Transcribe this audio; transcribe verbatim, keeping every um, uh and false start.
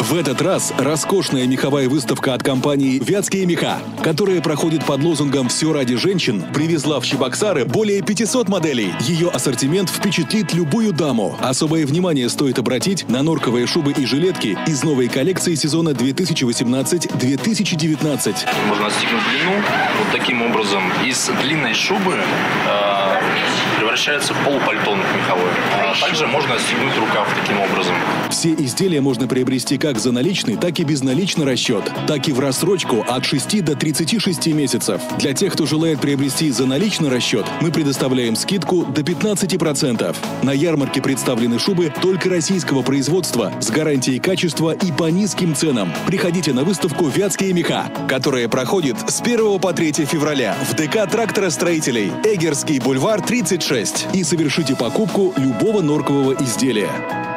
В этот раз роскошная меховая выставка от компании «Вятские меха», которая проходит под лозунгом «Все ради женщин», привезла в Чебоксары более пятисот моделей. Ее ассортимент впечатлит любую даму. Особое внимание стоит обратить на норковые шубы и жилетки из новой коллекции сезона две тысячи восемнадцать — две тысячи девятнадцать. Можно отстегнуть длину вот таким образом. Из длинной шубы э, превращается в полупальто меховое. А также можно отстегнуть рукав таким образом. Все изделия можно приобрести как за наличный, так и безналичный расчет, так и в рассрочку от шести до тридцати шести месяцев. Для тех, кто желает приобрести за наличный расчет, мы предоставляем скидку до пятнадцати процентов. На ярмарке представлены шубы только российского производства с гарантией качества и по низким ценам. Приходите на выставку «Вятские меха», которая проходит с первого по третье февраля в ДК тракторостроителей Эгерский бульвар тридцать шесть, и совершите покупку любого норкового изделия.